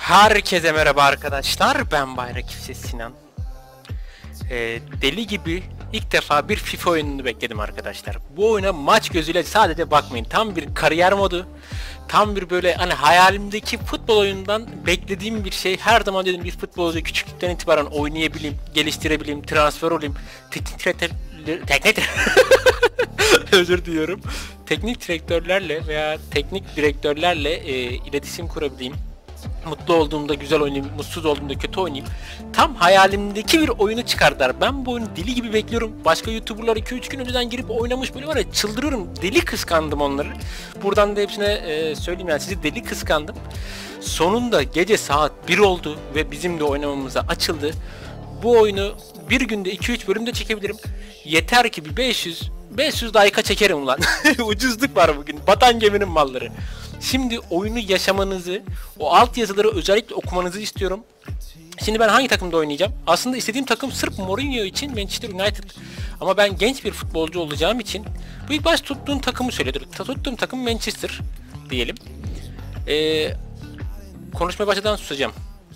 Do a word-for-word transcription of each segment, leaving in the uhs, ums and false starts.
Herkese merhaba arkadaşlar, ben Bayrak İfsiz Sinan. Ee, deli gibi ilk defa bir FIFA oyununu bekledim arkadaşlar. Bu oyuna maç gözüyle sadece bakmayın, tam bir kariyer modu, tam bir böyle hani hayalimdeki futbol oyunundan beklediğim bir şey. Her zaman dedim bir futbolcu küçüklükten itibaren oynayabileyim, geliştirebileyim, transfer olayım, teknik direktör... teknik özür diliyorum. Teknik direktörlerle veya teknik direktörlerle e, iletişim kurabileyim. Mutlu olduğumda güzel oynayayım, mutsuz olduğumda kötü oynayayım. Tam hayalimdeki bir oyunu çıkardılar. Ben bu oyunu deli gibi bekliyorum. Başka YouTuber'lar iki üç gün önceden girip oynamış, böyle var ya, çıldırıyorum. Deli kıskandım onları. Buradan da hepsine e, söyleyeyim, yani sizi deli kıskandım. Sonunda gece saat bir oldu ve bizim de oynamamıza açıldı. Bu oyunu bir günde iki üç bölümde çekebilirim. Yeter ki bir beş yüz beş yüz dakika çekerim ulan. Ucuzluk var bugün. Batan geminin malları. Şimdi oyunu yaşamanızı, o alt yazıları özellikle okumanızı istiyorum. Şimdi ben hangi takımda oynayacağım? Aslında istediğim takım sırf Mourinho için Manchester United. Ama ben genç bir futbolcu olacağım için bu ilk baş tuttuğum takımı söyledim. Tuttuğum takım Manchester diyelim. Ee, konuşmaya başladan susacağım.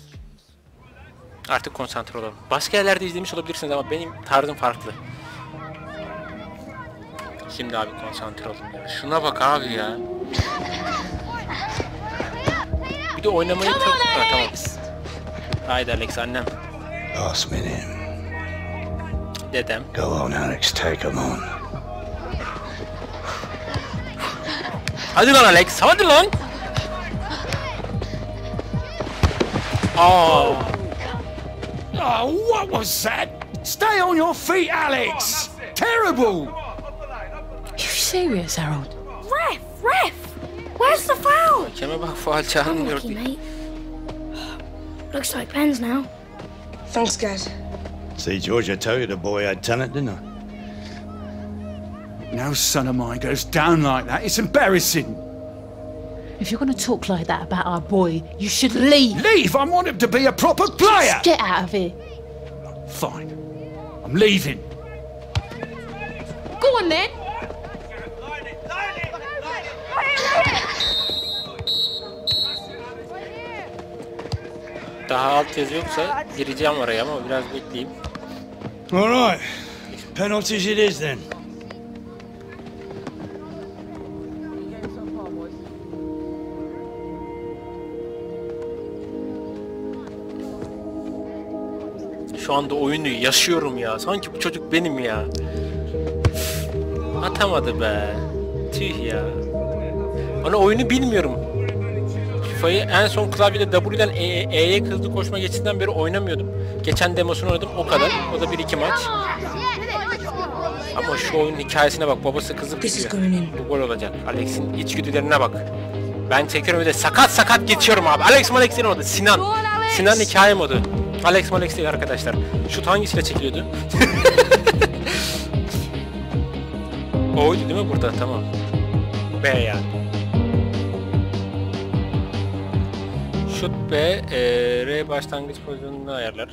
Artık konsantre olalım. Başka yerlerde izlemiş olabilirsiniz ama benim tarzım farklı. Şimdi abi konsantre olun ya. Şuna bak abi ya. Bir de oynamayı çok... Ha, tamam. Haydi Alex, annem. Pass me in. Dedem. Go on, Alex, take him on. Hadi lan Alex, hadi lan. Aa. Oh, what was that? Stay on your feet, Alex! Terrible! You serious, Harold? Ref, ref! Where's the foul? Hakeme bak, faul çağırmıyor. Unlucky, mate. Looks like pens now. Thanks, guys. See, George, I told you the boy had talent, didn't I? No son of mine goes down like that. It's embarrassing. If you're going to talk like that about our boy, you should leave. Leave! I want him to be a proper player! Get out of here. Fine. I'm leaving. Go on then. Daha alt yazı yoksa gireceğim oraya ama biraz bekleyeyim. All right. Penalties it is then. Şu anda oyunu yaşıyorum ya. Sanki bu çocuk benim ya. Atamadı be. Tüh ya. Hani oyunu bilmiyorum. FIFA'yı en son klavyede W'den E'ye hızlı koşma geçtiğinden beri oynamıyordum. Geçen demosunu oynadım, o kadar. O da bir iki maç. Ama şu oyunun hikayesine bak, babası kızıp gidiyor. Bu gol olacak. Alex'in içgüdülerine bak. Ben çekiyorum bir de sakat sakat geçiyorum abi. Alex Alex değil modu. Sinan. Sinan hikaye modu. Alex Alex değil arkadaşlar. Şut hangisiyle çekiliyordu? Oydu değil mi burada? Tamam. B yani. Şut B, e, R başlangıç pozisyonunu ayarlar.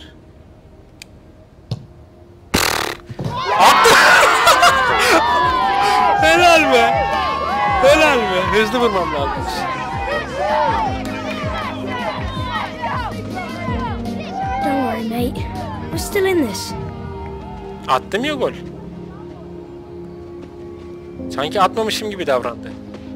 Helal be! Helal be! Hızlı vurmam lazım. Don't worry, mate. We're still in this. Attım ya gol. Sanki atmamışım gibi davrandı.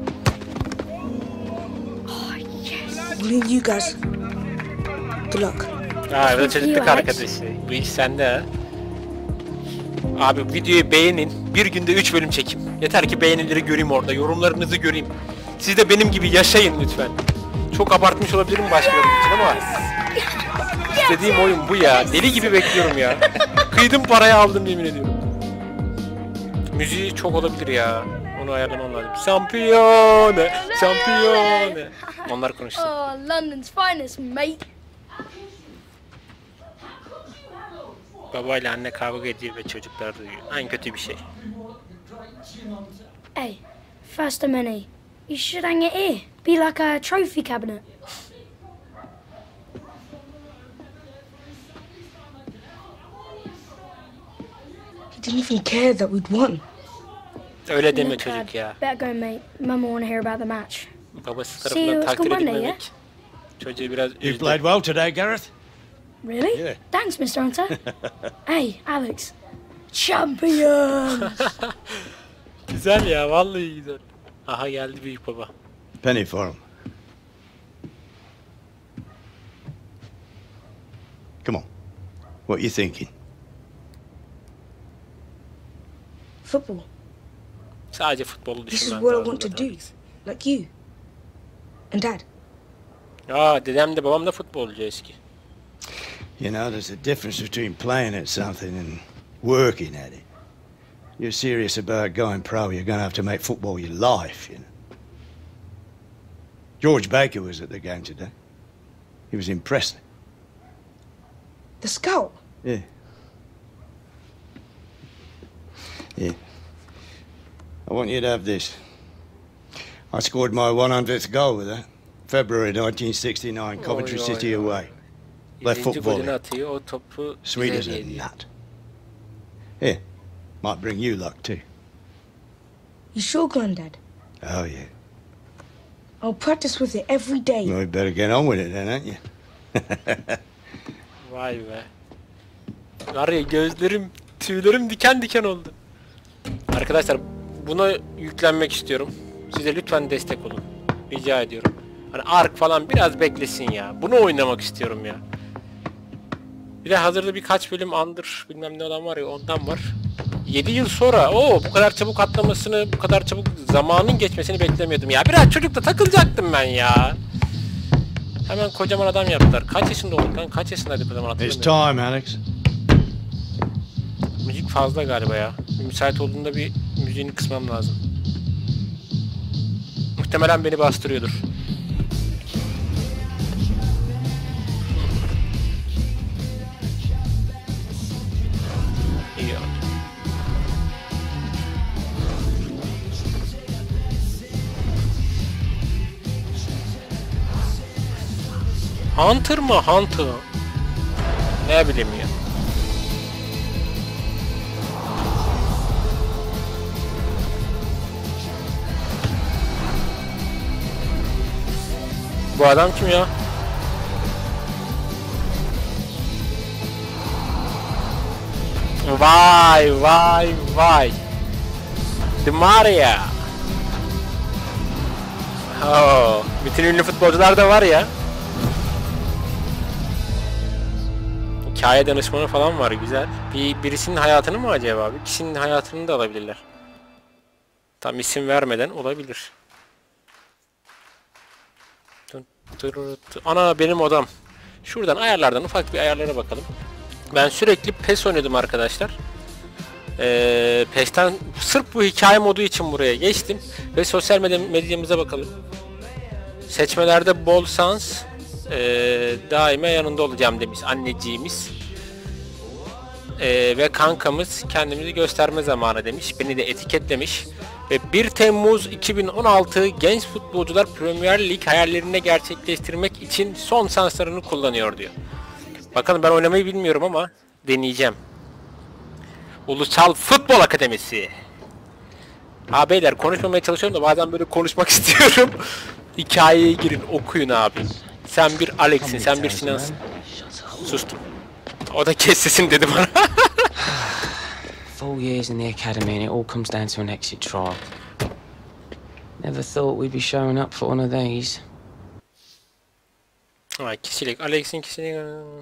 Leave you guys. Good luck. Aa, evet, çocukluk arkadaşı. Bu iş sende ha. Abi videoyu beğenin. Bir günde üç bölüm çekeyim. Yeter ki beğenileri göreyim orada. Yorumlarınızı göreyim. Siz de benim gibi yaşayın lütfen. Çok abartmış olabilirim başkalarının için ama istediğim oyun bu ya. Deli gibi bekliyorum ya. Kıydım, parayı aldım, yemin ediyorum. Müziği çok olabilir ya. Onu ayarlamam lazım. Şampiyone, şampiyone. Onlar konuşsun. Oh, London's finest, mate. Babayla anne kavga ediyor ve çocuklar duyuyor. En kötü bir şey. Hey, first of many. You should hang it here. Be like a trophy cabinet. He didn't even care that we'd won. Öyle deme Look, çocuk Dad, ya. Better go, mate. Mum will want to hear about the match. Babası See you tarafından at takdir school Monday, edilmemek. Çocuğu biraz You üzdü. played well today, Gareth. Really? Yeah. Thanks, Mister Hunter. Hey, Alex. Champion! Güzel ya, vallahi güzel. Aha geldi büyük baba. Penny for him. Come on. What you thinking? Football. Sadece futbolu This is düşünmen what I lazım. want to do. Like you. And Dad. Aa, dedem de babam da futbolcu eski. You know, there's a difference between playing at something and working at it. You're serious about going pro, you're going to have to make football your life, you know. George Baker was at the game today. He was impressed. The scout. Yeah. Yeah. I want you to have this. I scored my one hundredth goal with that. February nineteen sixty-nine, Coventry Oy, oy, City oy. away. Left İkinci foot golünü volley. atıyor, o topu Sweet bize as a hediye ediyor. nut. Here, might bring you luck too. You sure, Granddad? Oh yeah. I'll practice with it every day. Well, we better get on with it then, ain't you? Vay be. Var ya, gözlerim, tüylerim diken diken oldu. Arkadaşlar, buna yüklenmek istiyorum. Size lütfen destek olun. Rica ediyorum. Hani Ark falan biraz beklesin ya. Bunu oynamak istiyorum ya. Bir de hazırda birkaç bölüm Under bilmem ne olan var ya, ondan var. yedi yıl sonra o bu kadar çabuk atlamasını, bu kadar çabuk zamanın geçmesini beklemiyordum ya. Biraz çocukla takılacaktım ben ya. Hemen kocaman adam yaptılar. Kaç yaşında olduk lan? Kaç yaşındaydı kocaman It's hatırlamıyorum. time, Alex. Müzik fazla galiba ya. Müsait olduğunda bir müziğini kısmam lazım. Muhtemelen beni bastırıyordur. İyi ya. Hunter mı? Hunter. Ne bileyim ya. Bu adam kim ya? Vay vay vay. Di Maria. Oh, bütün ünlü futbolcular da var ya. Hikaye danışmanı falan var, güzel. Bir birisinin hayatını mı acaba? Bir kişinin hayatını da alabilirler. Tam isim vermeden olabilir. Ana, benim odam. Şuradan ayarlardan ufak bir ayarlara bakalım. Ben sürekli PES oynadım arkadaşlar. Ee, PES'ten sırf bu hikaye modu için buraya geçtim. Ve sosyal medya, medyamıza bakalım. Seçmelerde bol sans, ee, daima yanında olacağım demiş anneciğimiz. Ee, ve kankamız kendimizi gösterme zamanı demiş. Beni de etiketlemiş. Ve bir Temmuz iki bin on altı genç futbolcular Premier Lig hayallerini gerçekleştirmek için son şanslarını kullanıyor diyor. Bakalım, ben oynamayı bilmiyorum ama deneyeceğim. Ulusal Futbol Akademisi. Ha beyler, konuşmamaya çalışıyorum da bazen böyle konuşmak istiyorum. Hikayeye girin, okuyun abi. Sen bir Alex'in, sen bir Sinan'sın. Sustum. O da kes sesini dedi bana. Four years in the academy and it all comes down to an exit trial. Never thought we'd be showing up for one of these. Ha, kişilik, Alex'in kişilik.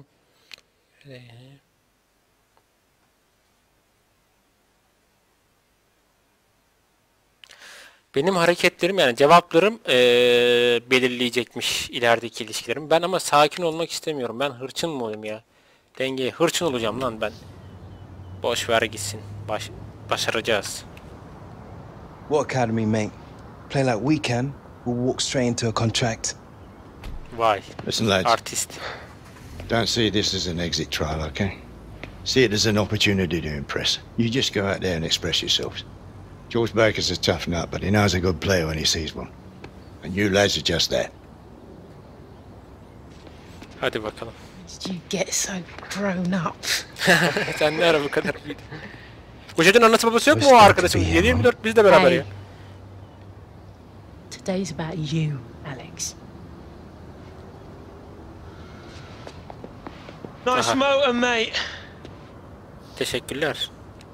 Benim hareketlerim, yani cevaplarım ee, belirleyecekmiş ilerideki ilişkilerim. Ben ama sakin olmak istemiyorum. Ben hırçın mı olayım ya? Dengeye hırçın olacağım lan ben. Boş ver gitsin. Baş, başaracağız. What academy, mate? Play like we can, we'll walk straight into a contract. Vay. Listen, lads. Artist. Don't see this as an exit trial, okay? See it as an opportunity to impress. You just go out there and express yourselves. George Baker's a tough nut, but he knows a good player when he sees one. And you lads are just that. Hadi bakalım. Did you get so grown up? Sen ne ara bu kadar büyüdün? Bu çocuğun anası babası yok mu o arkadaşım? yedi yirmi dört biz de beraber ya. Today's about you, Alex. Nice Aha. motor, mate. Teşekkürler.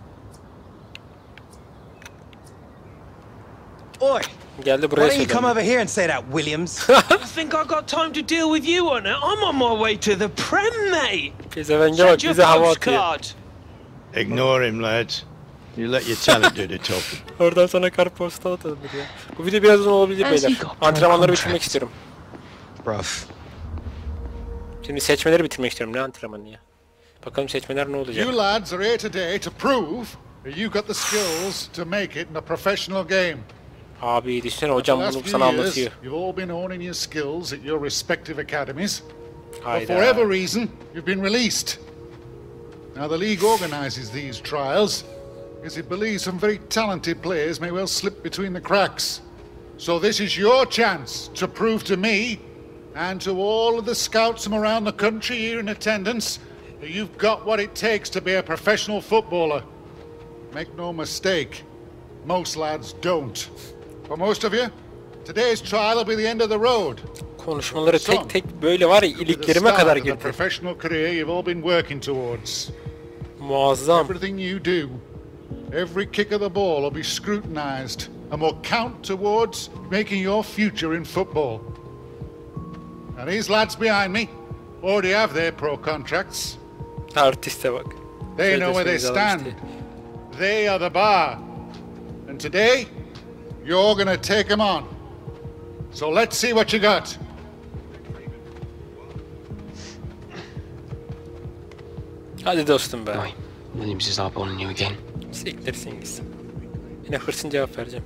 Oi, Geldi why buraya don't you come söyledi. over here and say that, Williams? I think I got time to deal with you on it. I'm on my way to the Prem, mate. Pezevenge bak Check your bize hava atıyor. postcard. Ignore him, lads. You let your talent do the talking. Oradan sana kartpostal atalım ya. Bu video biraz uzun olabilir As beyler. you got Antrenmanları pro bitirmek contracts. istiyorum. Bruv. Şimdi seçmeleri bitirmek istiyorum. Ne antrenmanı ya? Bakalım seçmeler ne olacak? You lads are here today to prove that you've got the skills to make it in a professional game. Abi düşünsene For hocam the bunu last sana few years, anlatıyor. you've all been honing your skills at your respective academies. But for Hayda. whatever reason, you've been released. Now, the league organises these trials because it believes some very talented players may well slip between the cracks. So this is your chance to prove to me and to all of the scouts from around the country here in attendance that you've got what it takes to be a professional footballer. Make no mistake, most lads don't. For most of you, today's trial will be the end of the road. Konuşmaları tek tek böyle var ya It'll be the iliklerime start kadar of the girdi. professional career you've all been working towards. Muazzam. Everything you do, every kick of the ball will be scrutinised and will count towards making your future in football. And these lads behind me already have their pro contracts. Artiste bak. They know where they Sözleşmeyi stand. almıştı. They are the bar. And today, you're gonna take them on. So let's see what you got. Hadi dostum be. Right, Williams is eyeballing you again. Siktirsin gitsin. Yine hırsın cevap vereceğim.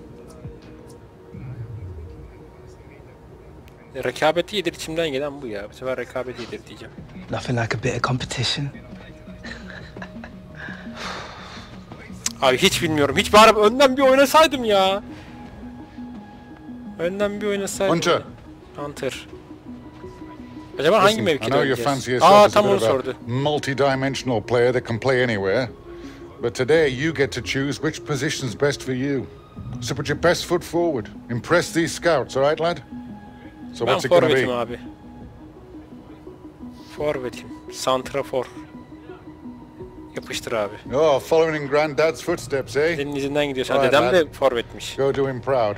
Rekabeti yedir içimden gelen bu ya. Bu sefer rekabeti yedir diyeceğim. Nothing like a bit of competition. Abi hiç bilmiyorum. Hiç bari önden bir oynasaydım ya. Önden bir oynasaydım. Hunter. Hunter. Acaba hangi Listen, I mevkide know you oynayacağız? fancy yourself Aa as a tam bit onu of a sordu. multi-dimensional player that can play anywhere. But today you get to choose which position's best for you. So put your best foot forward. Impress these scouts, all right, lad? So Ben what's it gonna forvetim be? abi. Forvetim. Santrafor. Yapıştır abi. Oh, following in Granddad's footsteps, eh? Senin izinden gidiyorsun. Vay Dedem lan. de forvetmiş. Go do him proud.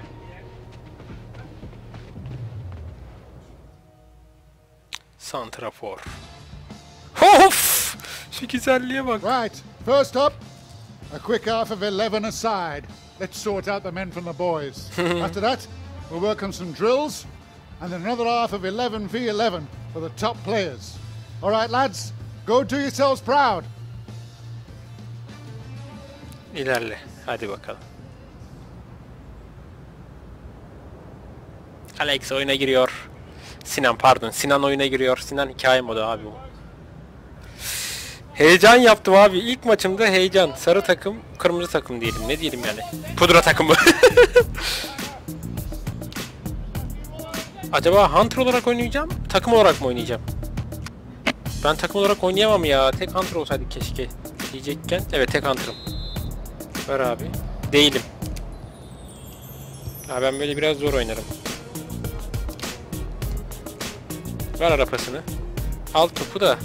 Santrafor. Of! Şu güzelliğe bak. Right, first up, a quick half of eleven aside. Let's sort out the men from the boys. After that, we'll work on some drills, and then another half of eleven v eleven for the top players. All right, lads, go do yourselves proud. İlerle. Hadi bakalım. Alex oyuna giriyor. Sinan pardon. Sinan oyuna giriyor. Sinan hikaye modu abi bu. Heyecan yaptım abi. İlk maçımda heyecan. Sarı takım, kırmızı takım diyelim. Ne diyelim yani? Pudra takımı. Acaba Hunter olarak oynayacağım, takım olarak mı oynayacağım? Ben takım olarak oynayamam ya. Tek Hunter olsaydı keşke diyecekken. Evet tek Hunter'ım. Ver abi. Değilim. Ha ben böyle biraz zor oynarım. Ver arapasını. Al topu da.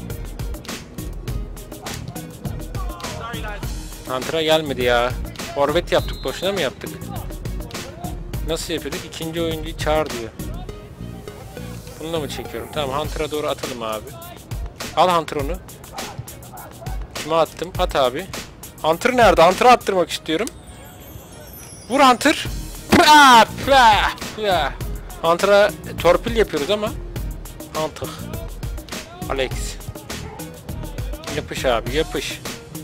Hunter'a gelmedi ya. Forvet yaptık. Boşuna mı yaptık? Nasıl yapıyorduk? İkinci oyuncuyu çağır diyor. Bununla mı çekiyorum? Tamam Hunter'a doğru atalım abi. Al Hunter onu. Kime attım? At abi. Hunter nerede? Hunter'a attırmak istiyorum. Vur Hunter. Pah, pah, pah. Hunter'a torpil yapıyoruz ama. Hunter. Alex. Yapış abi yapış.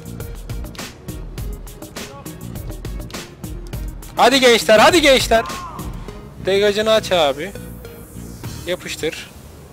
Hadi gençler hadi gençler. Degajını aç abi. Yapıştır.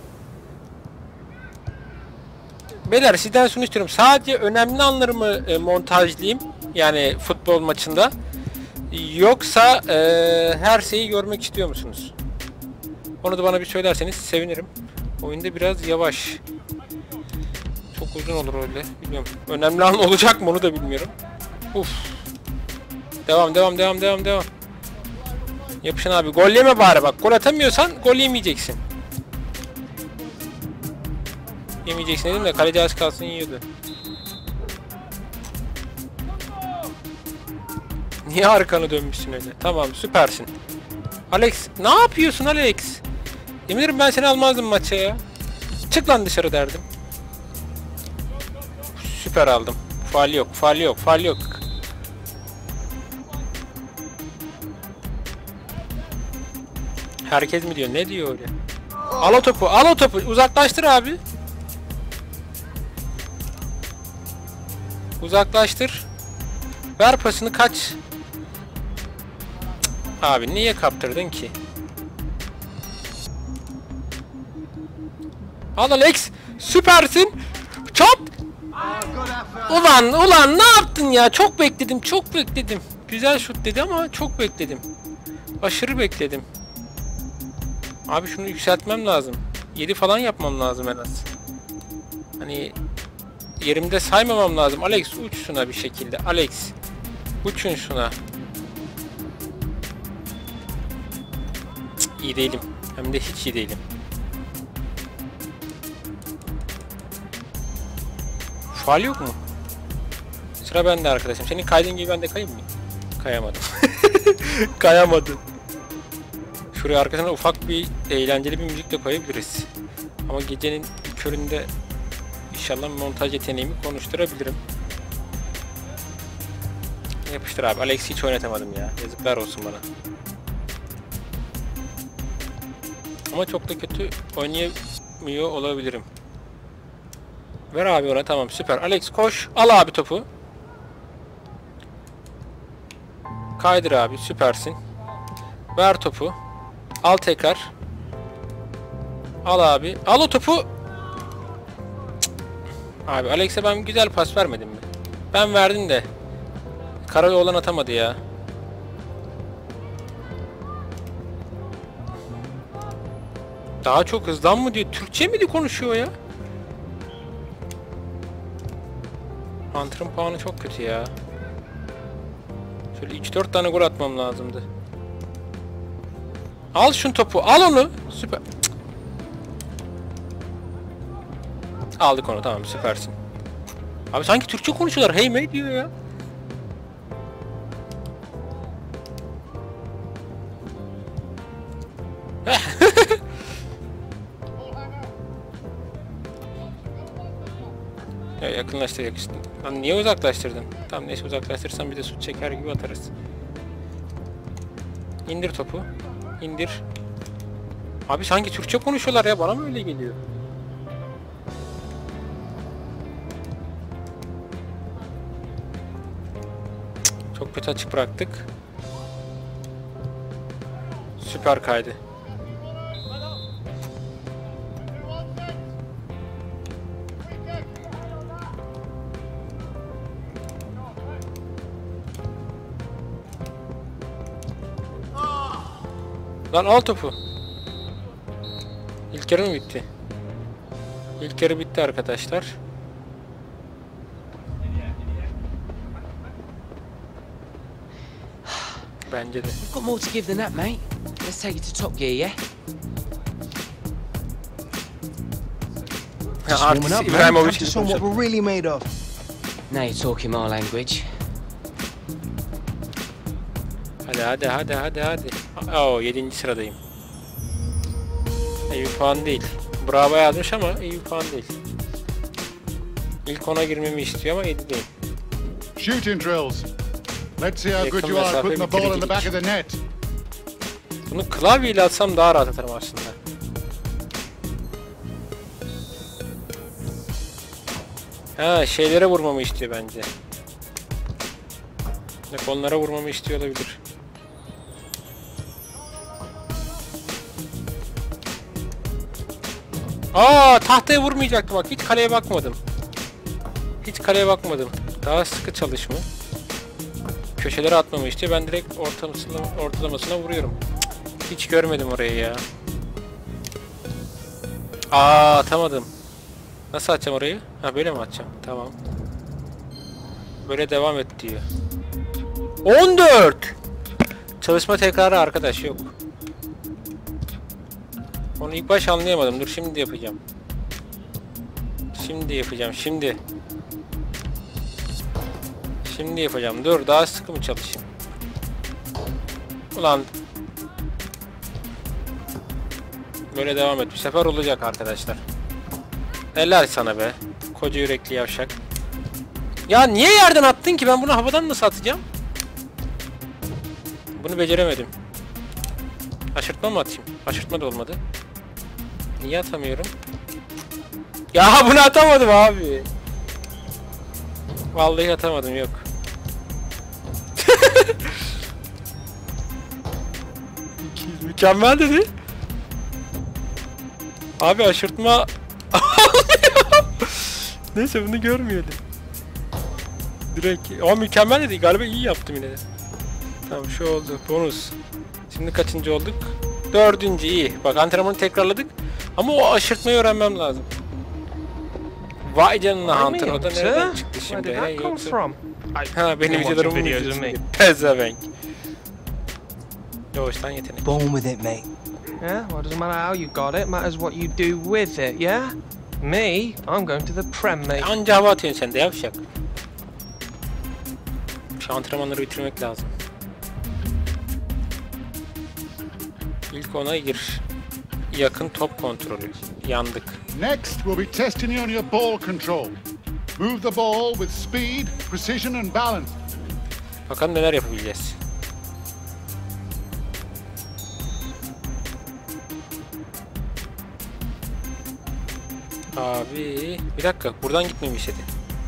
Beyler sizden şunu istiyorum. Sadece önemli anlarımı e, montajlayayım. Yani futbol maçında. Yoksa e, her şeyi görmek istiyor musunuz? Onu da bana bir söylerseniz sevinirim. Oyunda biraz yavaş. Çok uzun olur öyle. Bilmiyorum. Önemli an olacak mı onu da bilmiyorum. Uf. Devam devam devam devam devam. Yapışın abi. Gol yeme bari bak. Gol atamıyorsan gol yemeyeceksin. Yemeyeceksin dedim de kaleci az kalsın yiyordu. Niye arkanı dönmüşsün öyle? Tamam, süpersin. Alex, ne yapıyorsun Alex? Eminim ben seni almazdım maça ya. Çık lan dışarı derdim. Süper aldım. Faal yok, faal yok, faal yok. Herkes mi diyor? Ne diyor öyle? Al o topu, al o topu. Uzaklaştır abi. Uzaklaştır. Ver pasını, kaç. Abi niye kaptırdın ki? Al Alex. Süpersin. Çap. Ulan ulan ne yaptın ya? Çok bekledim, çok bekledim. Güzel şut dedi ama çok bekledim. Aşırı bekledim. Abi şunu yükseltmem lazım. yedi falan yapmam lazım en az. Hani yerimde saymamam lazım. Alex uç şuna bir şekilde. Alex uçun şuna. Cık, iyi değilim. Hem de hiç iyi değilim. Faal yok mu? Sıra bende arkadaşım. Senin kaydın gibi ben de kayayım mı? Kayamadım. Kayamadım. Şuraya arkasına ufak bir eğlenceli bir müzik de koyabiliriz. Ama gecenin köründe inşallah montaj yeteneğimi konuşturabilirim. Yapıştır abi. Alex'i hiç oynatamadım ya. Yazıklar olsun bana. Ama çok da kötü oynayamıyor olabilirim. Ver abi ona, tamam süper. Alex koş. Al abi topu. Kaydır abi, süpersin. Ver topu. Al tekrar. Al abi. Al o topu. Cık. Abi Alex'e ben güzel pas vermedim mi? Ben verdim de. Karaoğlan atamadı ya. Daha çok hızlan mı diyor. Türkçe mi konuşuyor ya? Hunter'ın puanı çok kötü ya. Şöyle üç dört tane gol atmam lazımdı. Al şun topu. Al onu. Süper. Cık. Aldık onu, tamam süpersin. Abi sanki Türkçe konuşuyorlar. Hey mate diyor ya. Ya yakınlaştır yakıştı. Lan niye uzaklaştırdın? Tamam neyse, uzaklaştırırsan bir de şut çeker gibi atarız. İndir topu. İndir. Abi sanki Türkçe konuşuyorlar ya, bana mı öyle geliyor? Cık, çok kötü açık bıraktık. Süper kaydı. Lan al topu. İlk yarı mı bitti? İlk yarı bitti arkadaşlar. Bence de. You've got more to give than that, mate. Let's take it to top gear, yeah? Just warming up, man. İbrahimovic Practice on what we're really made of. Now you're talking my language. Hadi hadi hadi hadi hadi. Oo, yedinci sıradayım. İyi bir puan değil. Bravo yazmış ama iyi bir puan değil. İlk ona girmemi istiyor ama yedideyim. Shooting drills. Let's see how good you are putting the ball in the back of the net. Bunu klavyeyle atsam daha rahat atarım aslında. Ha, şeylere vurmamı istiyor bence. Bak onlara vurmamı istiyor olabilir. Aa, tahtaya vurmayacaktım bak, hiç kaleye bakmadım. Hiç kaleye bakmadım. Daha sıkı çalışma. Köşelere atmamı istiyor. Ben direkt ortalamasına, ortalamasına vuruyorum. Cık, hiç görmedim orayı ya. Aa, atamadım. Nasıl atacağım orayı? Ha, böyle mi atacağım? Tamam. Böyle devam et diyor. on dört. Çalışma tekrarı arkadaş yok. Onu ilk baş anlayamadım. Dur şimdi yapacağım. Şimdi yapacağım şimdi. Şimdi yapacağım. Dur daha sıkı mı çalışayım? Ulan. Böyle devam et. Bu sefer olacak arkadaşlar. Helal sana be. Koca yürekli yavşak. Ya niye yerden attın ki? Ben bunu havadan nasıl atacağım? Bunu beceremedim. Aşırtma mı atayım? Aşırtma da olmadı. Niye atamıyorum? Ya bunu atamadım abi. Vallahi atamadım, yok. Mükemmel dedi. Abi aşırtma. Neyse bunu görmüyordu. Direkt. Ama mükemmel dedi. Galiba iyi yaptım yine de. Tamam şu oldu. Bonus. Şimdi kaçıncı olduk? Dördüncü, iyi. Bak antrenmanı tekrarladık. Ama o aşırtmayı öğrenmem lazım. Vay canına Hunter, o da nereden çıktı şimdi? He, yoksa... Ha benim videolarımı mı izliyorsun? Pezevenk. Doğuştan yetenek. Born with it, mate. Yeah, well, it doesn't matter how you got it, matters what you do with it, yeah? Me, I'm going to the Prem, mate. Anca hava atıyorsun sen de yavşak. Şu antrenmanları bitirmek lazım. İlk ona gir. Yakın top kontrolü. Yandık. Next, we'll be testing you on your ball control. Move the ball with speed, precision and balance. Bakalım neler yapabileceğiz. Abi bir dakika, buradan gitmemi istedi.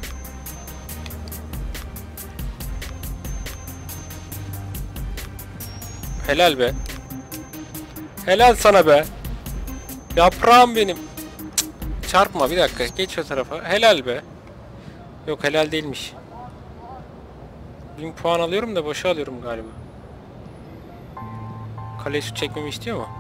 Helal be. Helal sana be. Yaprağım benim. Cık, çarpma bir dakika, geç o tarafa. Helal be. Yok helal değilmiş. bin puan alıyorum da boşa alıyorum galiba. Kaleye şut çekmemi istiyor mu?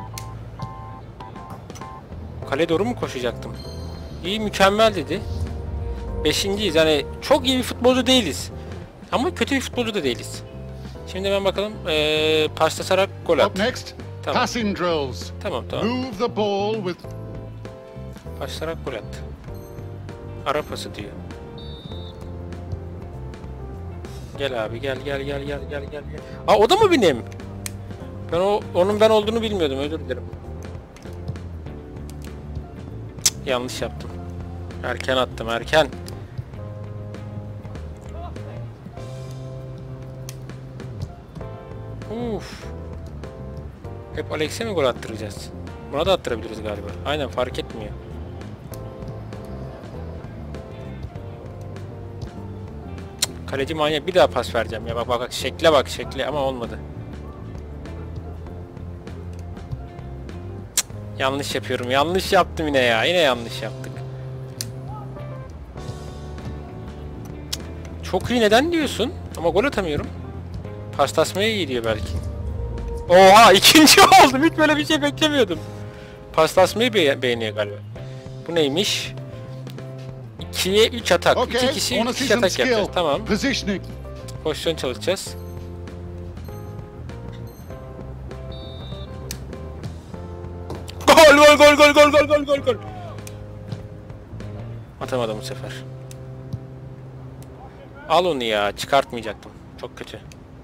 Kaleye doğru mu koşacaktım? İyi, mükemmel dedi. Beşinciyiz, yani çok iyi bir futbolcu değiliz. Ama kötü bir futbolcu da değiliz. Şimdi ben bakalım ee, paslasarak gol at. Up next, Tamam. passing drills. Tamam tamam. Move the ball with... Paslasarak gol at. Ara pası diyor. Gel abi gel gel gel gel gel gel. Aa o da mı benim? Ben o onun ben olduğunu bilmiyordum, özür dilerim. Cık, yanlış yaptım. Erken attım, erken. Uf. Hep Alex'e mi gol attıracağız? Buna da attırabiliriz galiba. Aynen, fark etmiyor. Cık, kaleci manyak, bir daha pas vereceğim ya. Bak bak, bak şekle bak şekle, ama olmadı. Cık, yanlış yapıyorum. Yanlış yaptım yine ya. Yine yanlış yaptık. Cık, çok iyi neden diyorsun? Ama gol atamıyorum. Pastasmaya iyi diyor belki. Oha, ikinci oldum. Hiç böyle bir şey beklemiyordum. Pastasmayı be beğeniyor galiba. Bu neymiş? ikiye üç atak. Okay, iki kişi üç kişi atak yapacağız. Tamam. Positioning. Pozisyon çalışacağız. Gol gol gol gol gol gol gol gol gol. Atamadım bu sefer. Al onu ya, çıkartmayacaktım. Çok kötü.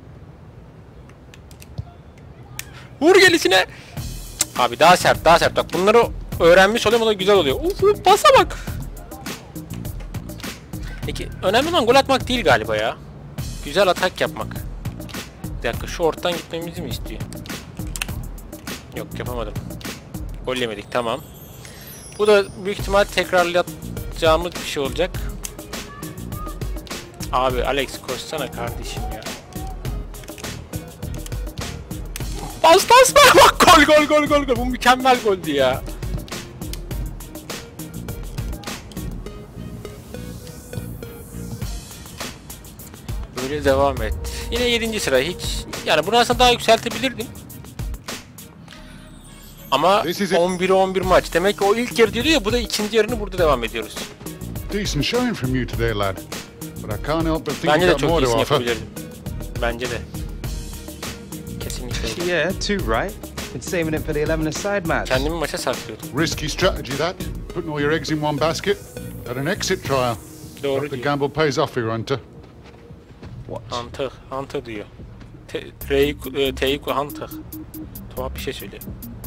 Vur gelisine. Abi daha sert, daha sert. Bak bunları öğrenmiş oluyorum, o da güzel oluyor. Uf, basa bak. Peki önemli olan gol atmak değil galiba ya. Güzel atak yapmak. Bir dakika, şu ortadan gitmemizi mi istiyor? Yok, yapamadım. Gol yemedik, tamam. Bu da büyük ihtimal tekrarlayacağımız bir şey olacak. Abi Alex koşsana kardeşim ya. Pastasma bak, gol gol gol gol gol. Bu mükemmel goldü ya. Böyle devam et. Yine yedinci sıra, hiç yani bunu aslında daha yükseltebilirdim. Ama on bire on bir maç. Demek ki o ilk yarı diyordu ya, bu da ikinci yarını burada devam ediyoruz. Decent showing from you today, lad. But I can't help but think Bence de you've got çok more to iyisini offer. yapabilirdim. Bence de. Kesinlikle. Yeah, two right. Been saving it for the eleven-a-side match. Kendimi maça saklıyordum. Risky strategy, that. Putting all your eggs in one basket. At an exit trial. Doğru The diyor. gamble pays off here, Hunter. Hunter, Hunter diyor. Te, T'yi, e, T'yi Hunter. Tuhaf bir şey söylüyor.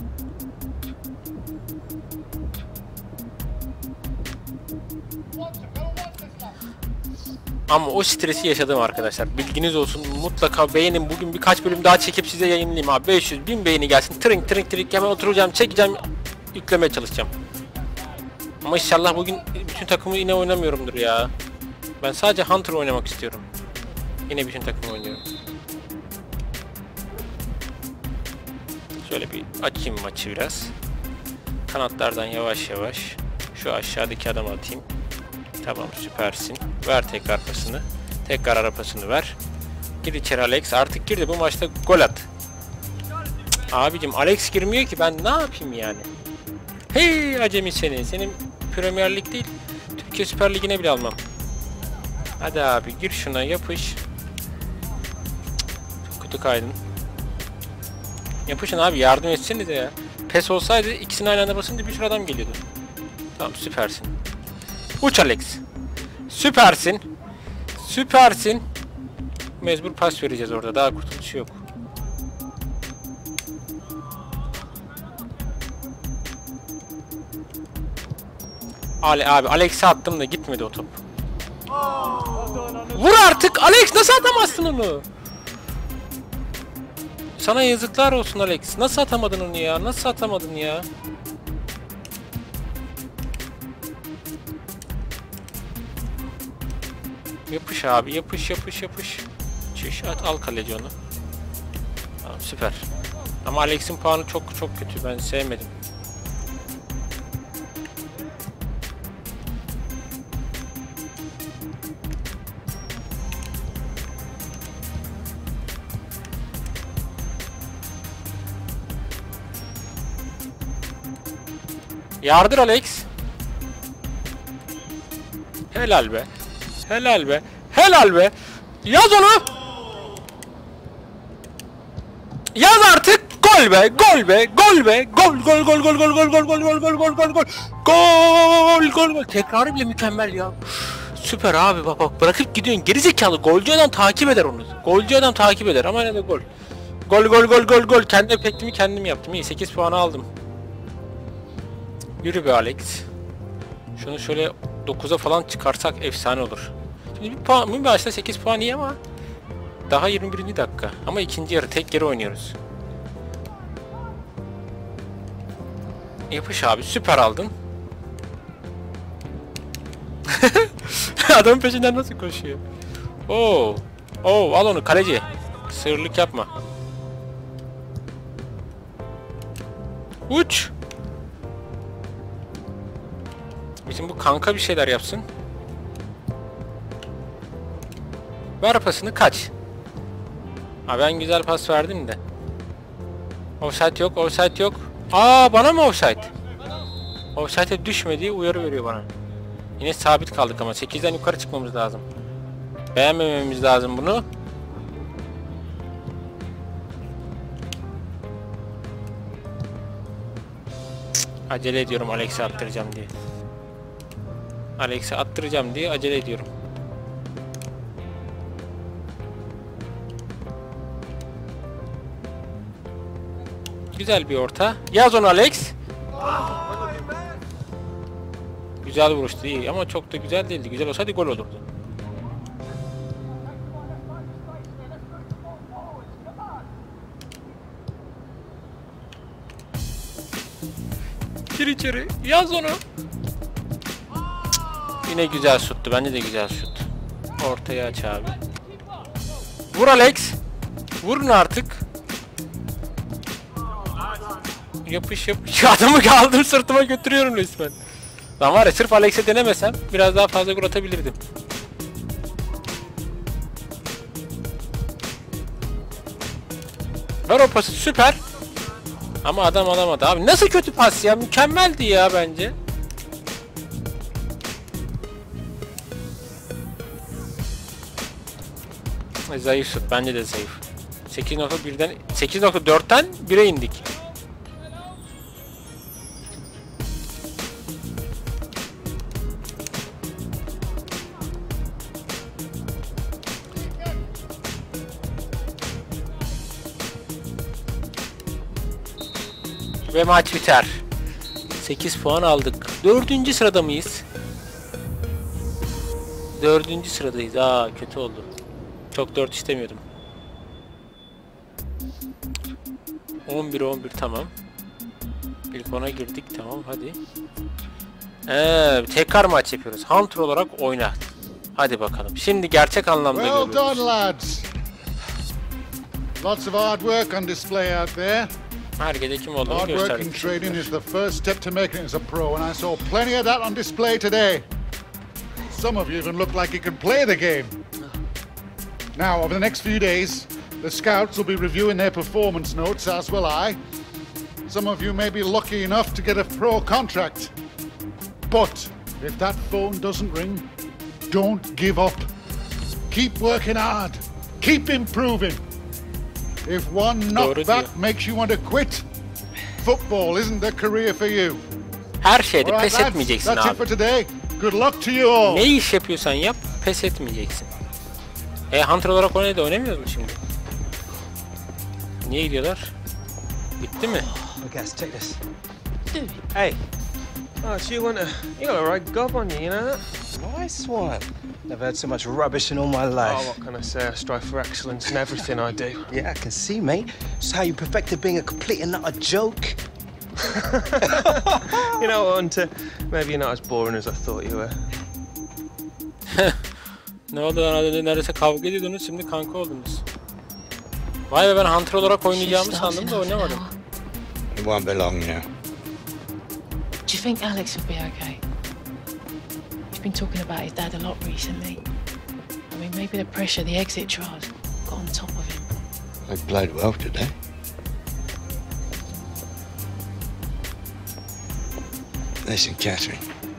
Ama o stresi yaşadım arkadaşlar. Bilginiz olsun. Mutlaka beğenin. Bugün birkaç bölüm daha çekip size yayınlayayım abi. beş yüz bin beğeni gelsin. Trink trink trink hemen oturacağım, çekeceğim, yüklemeye çalışacağım. Ama inşallah bugün bütün takımı yine oynamıyorumdur ya. Ben sadece Hunter oynamak istiyorum. Yine bütün takımı oynuyorum. Şöyle bir açayım maçı biraz. Kanatlardan yavaş yavaş şu aşağıdaki adamı atayım. Tamam, süpersin. Ver tekrar pasını. Tekrar arapasını ver. Gir içeri Alex. Artık gir de bu maçta gol at. Abicim Alex girmiyor ki, ben ne yapayım yani? Hey acemi seni. Senin Premier Lig değil, Türkiye Süper Ligi'ne bile almam. Hadi abi gir şuna, yapış. Çok kötü kaydın. Yapışın abi, yardım etsenize ya. Pes olsaydı ikisini aynı anda basınca bir sürü adam geliyordu. Tamam, süpersin. Uç Alex. Süpersin. Süpersin. Mecbur pas vereceğiz orada. Daha kurtuluşu yok. Ali abi Alex'e attım da gitmedi o top. Vur artık Alex, nasıl atamazsın onu? Sana yazıklar olsun Alex. Nasıl atamadın onu ya? Nasıl atamadın ya? Yapış abi, yapış yapış yapış. Çiş at, al kaleci onu. Tamam, süper. Ama Alex'in puanı çok çok kötü. Ben sevmedim. Yardır Alex. Helal be. Helal be. Helal be. Yaz onu. Yaz artık. Gol be. Gol be. Gol be. Gol gol gol gol gol gol gol gol gol gol gol gol gol. Gol gol gol. Tekrarı bile mükemmel ya. Süper abi, bak bak bırakıp gidiyorsun. Gerizekalı, golcü adam takip eder onu. Golcü adam takip eder ama ne de gol. Gol gol gol gol gol. Kendi efektimi kendim yaptım. İyi, sekiz puanı aldım. Yürü be Alex. Şunu şöyle dokuza falan çıkarsak efsane olur. Şimdi bir puan, bu maçta sekiz puan iyi ama daha yirmi birinci dakika. Ama ikinci yarı tek geri oynuyoruz. Yapış abi, süper aldın. Adamın peşinden nasıl koşuyor? Oo. Oo, al onu kaleci. Sığırlık yapma. Uç. Bizim bu kanka bir şeyler yapsın. Ver pasını, kaç. Ha, ben güzel pas verdim de. Offside yok, offside yok. Aa, bana mı offside? Offside'e düşmediği uyarı veriyor bana. Yine sabit kaldık ama sekizden yukarı çıkmamız lazım. Beğenmememiz lazım bunu. Cık, acele ediyorum Alex'e attıracağım diye. Alex'e attıracağım diye acele ediyorum. Güzel bir orta. Yaz onu Alex. Güzel vuruştu, iyi ama çok da güzel değildi. Güzel olsaydı gol olurdu. Gir içeri. Yaz onu. Yine güzel şuttu. Bence de güzel şut. Ortaya aç abi. Vur Alex. Vurun artık. Yapış yapış. Adamı aldım sırtıma götürüyorum resmen. Lan var ya, sırf Alex'e denemesem biraz daha fazla gol atabilirdim. Ver o pası, süper. Ama adam alamadı abi. Nasıl kötü pas ya? Mükemmeldi ya bence. Zayıf şut, bence de zayıf. sekiz nokta birden sekiz nokta dörtten bire indik. ve maç biter. sekiz puan aldık. Dördüncü sırada mıyız? Dördüncü sıradayız. Aa, kötü oldu. Çok dört istemiyordum. on bir on bir tamam. İlk ona girdik, tamam, hadi. Ee, tekrar maç yapıyoruz. Hunter olarak oyna. Hadi bakalım. Şimdi gerçek anlamda Well görüyoruz. done, lads. Lots of hard work on display out there. Her gece kim olduğunu Hard work in gösterdik. trading is the first step to making it as a pro, and I saw plenty of that on display today. Some of you even look like you can play the game. Now, over the next few days, the scouts will be reviewing their performance notes, as will I. Some of you may be lucky enough to get a pro contract. But if that phone doesn't ring, don't give up. Keep working hard. Keep improving. If one knockback makes you want to quit, football isn't the career for you. Her şeyde All right, pes lads, etmeyeceksin that's it abi. for today. Good luck to you all. Ne iş yapıyorsan yap, pes etmeyeceksin. E Hunter olarak oynaydı, oynamıyor mu şimdi? Niye gidiyorlar? Bitti mi? Oh, guys, check this. Hey. Oh, so you want to... You got a right gob on you, you know that? Nice one. Never heard so much rubbish in all my life. Oh, what can I say? I strive for excellence in everything I do. Yeah, I can see, mate. It's how you perfected being a complete and utter joke. You know what, Hunter? Maybe you're not as boring as I thought you were. Ne oldu lan, neredeyse kavga ediyordunuz, şimdi kanka oldunuz. Vay be, ben Hunter olarak oynayacağımı sandım da oynamadım. It won't be long now. Do you think Alex will be okay? He's been talking about his dad a lot recently. I mean, maybe the pressure of the exit trials got on top of him. They played well today. Listen, Catherine.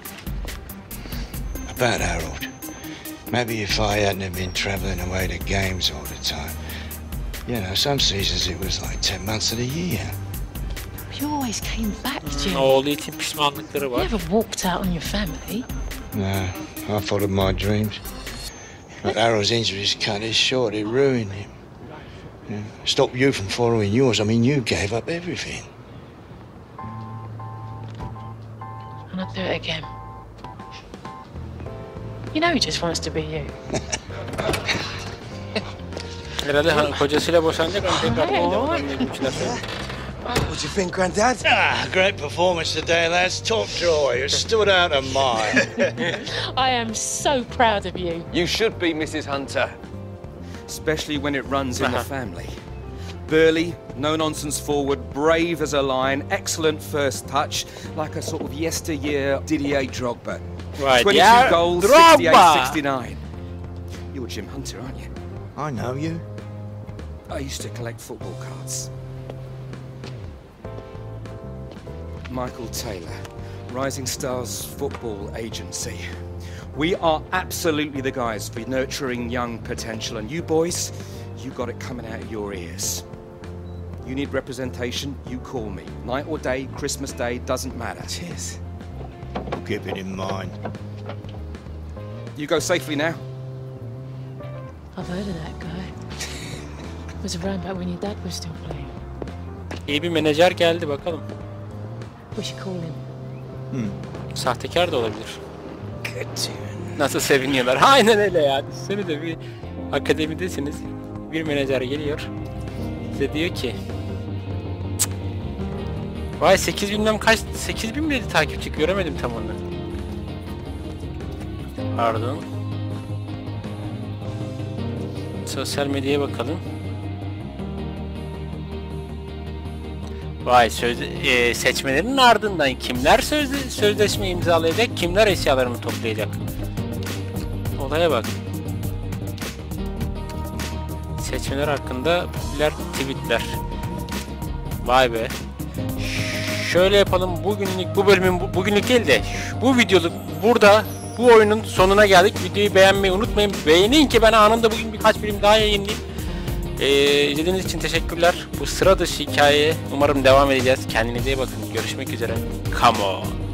About Harold. Maybe if I hadn't been travelling away to games all the time. You know, some seasons it was like ten months of the year. You always came back, Jim. Oğlu için pişmanlıkları You var. never walked out on your family. No, I followed my dreams. But Harold's injuries cut it short. It ruined him. Yeah. Stopped you from following yours. I mean, you gave up everything. And I'd do it again. You know he just wants to be you. Herhalde hani kocasıyla boşanacak ama tekrar evli olacak diye bir şeyler söyledi. What do you think, Granddad? Ah, great performance today, lads. Top draw. You stood out a mile. I am so proud of you. You should be, Missus Hunter. Especially when it runs in the family. Burly, no-nonsense forward, brave as a lion, excellent first touch, like a sort of yesteryear Didier Drogba. Right, twenty-two yeah, goals, Drogba. sixty-eight sixty-nine. You're Jim Hunter, aren't you? I know you. I used to collect football cards. Michael Taylor, Rising Stars Football Agency. We are absolutely the guys for nurturing young potential, and you boys, you got it coming out of your ears. You need representation, you call me. Night or day, Christmas Day, doesn't matter. Cheers. I'll keep it in mind. You go safely now. I've heard of that guy. Was around back when your dad was still playing. İyi bir menajer geldi, bakalım. We should call him. Hmm. Sahtekar da olabilir. Nasıl seviniyorlar. Aynen öyle ya. Düşünsene de bir akademidesiniz. Bir menajer geliyor. Size diyor ki Cık. Vay sekiz bilmem kaç, sekiz bin mi dedi takipçi, göremedim tam onu. Pardon. Sosyal medyaya bakalım. Vay söz, e, seçmelerin ardından kimler sözde, sözleşme imzalayacak, kimler eşyalarını toplayacak. Olaya bak. Seçmeler hakkında popüler tweetler. Vay be. Şöyle yapalım, bugünlük bu bölümün bu, bugünlük değil de bu videoluk burada bu oyunun sonuna geldik. Videoyu beğenmeyi unutmayın. Beğenin ki ben anında bugün birkaç bölüm daha yayınlayayım. Ee, izlediğiniz için teşekkürler. Bu sıra dışı hikayeye umarım devam edeceğiz. Kendinize iyi bakın. Görüşmek üzere. Come on.